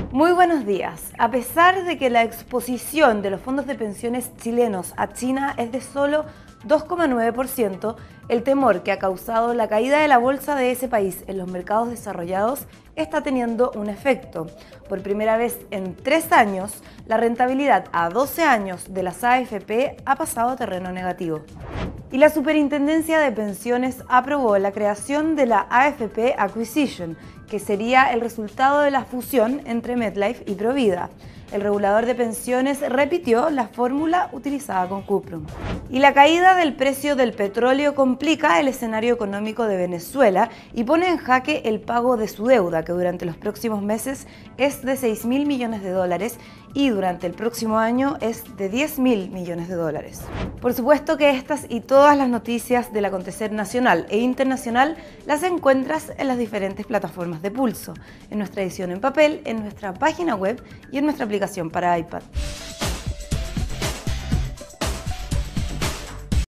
Muy buenos días. A pesar de que la exposición de los fondos de pensiones chilenos a China es de solo 2,9%, el temor que ha causado la caída de la bolsa de ese país en los mercados desarrollados está teniendo un efecto. Por primera vez en 3 años, la rentabilidad a 12 años de las AFP ha pasado a terreno negativo. Y la Superintendencia de Pensiones aprobó la creación de la AFP Acquisition, que sería el resultado de la fusión entre MetLife y Provida. El regulador de pensiones repitió la fórmula utilizada con Cuprum. Y la caída del precio del petróleo complica el escenario económico de Venezuela y pone en jaque el pago de su deuda, que durante los próximos meses es de 6.000 millones de dólares y durante el próximo año es de 10.000 millones de dólares. Por supuesto que estas y todas las noticias del acontecer nacional e internacional las encuentras en las diferentes plataformas de Pulso, en nuestra edición en papel, en nuestra página web y en nuestra aplicación para iPad.